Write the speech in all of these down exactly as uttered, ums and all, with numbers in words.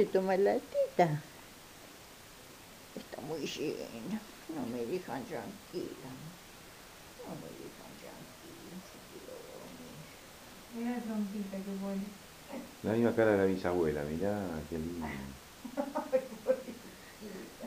tomar la teta. Está muy llena, no me dejan tranquila. No me dejan tranquila, yo quiero dormir. Mira la trompita que pone. La misma cara de la bisabuela, mirá, qué lindo. Ay, pobrecita.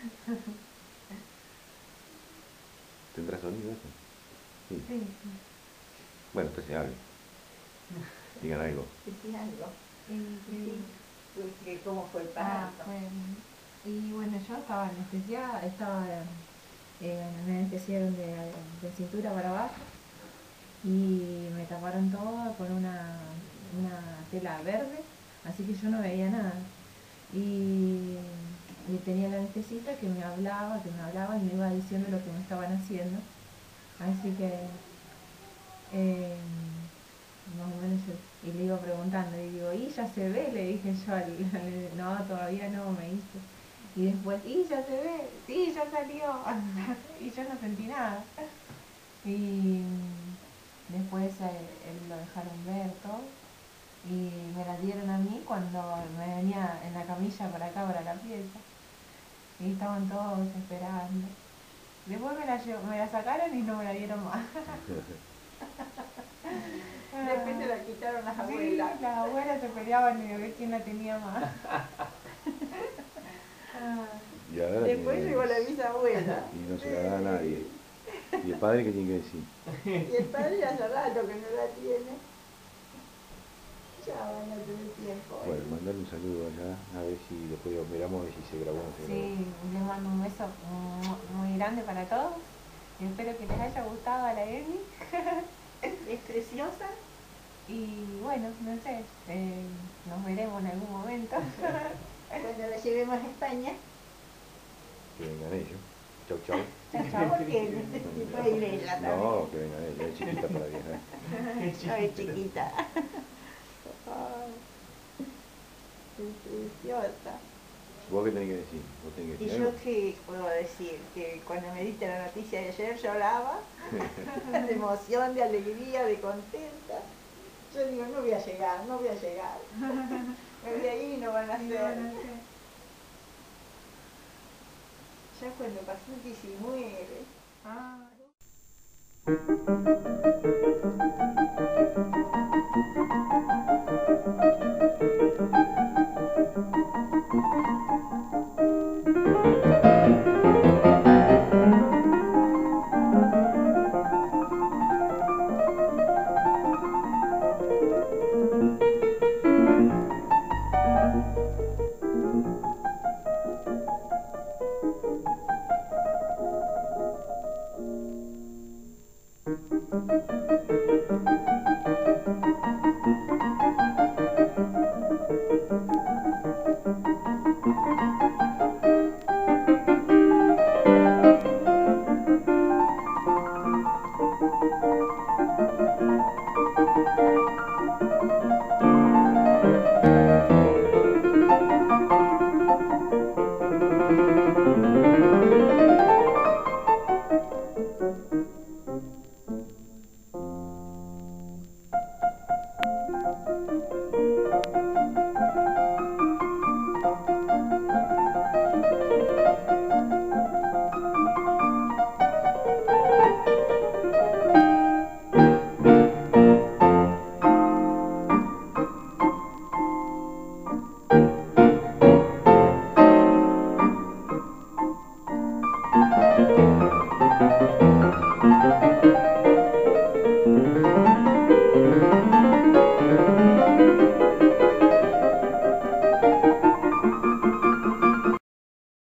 ¿Tendrá sonido eso? Sí. Sí, sí. Bueno, entonces hable. Digan algo. Decís algo. Y, Sí. Pues, que ¿cómo fue el ah, parto? fue, y bueno, yo estaba anestesiada, estaba eh, me anestesiaron de, de cintura para abajo y me taparon todo con una, una tela verde, así que yo no veía nada. Y, y tenía la anestesista que me hablaba, que me hablaba y me iba diciendo lo que me estaban haciendo. Así que eh, más o menos yo, y le iba preguntando, y digo, ¿y ya se ve? Le dije yo, al, al- no, todavía no, me dice. Y después, ¿y ya se ve? Sí, ya salió. Y yo no sentí nada. Y después eh, él lo dejaron ver todo. Y me la dieron a mí cuando me venía en la camilla para acá, para la pieza. Y estaban todos esperando. Después me la, llevo- me la sacaron y no me la dieron más. Después se la quitaron las Sí, abuelas. las abuelas se peleaban y a ver quién la tenía más. Ah, Y ahora Después tiene- llegó la bisabuela. Y no se la da a nadie. ¿Y el padre qué tiene que decir? Y el padre hace rato que no la tiene. Ya van a tener tiempo. Bueno, mandarle un saludo allá, a ver si después lo miramos a ver si se grabó o no se grabó. sí, les mando un beso mu- muy grande para todos. Y espero que les haya gustado a la Emi. Es preciosa. Y bueno, no sé, eh, nos veremos en algún momento. Cuando la llevemos a España. Que vengan ellos. Chau, chau. Chao, chao. Porque puede ir ella también. No, que vengan ellos, es chiquita para viajar. Ay, chiquita. Ay, es preciosa. ¿Vos qué tenés que decir? ¿Vos tenés que Y decir yo algo? qué puedo decir, que cuando me diste la noticia de ayer lloraba, de emoción, de alegría, de contenta. Yo digo, no voy a llegar, no voy a llegar. Me voy a ir y no van a hacer. Ya cuando pasó el diecinueve. Ah.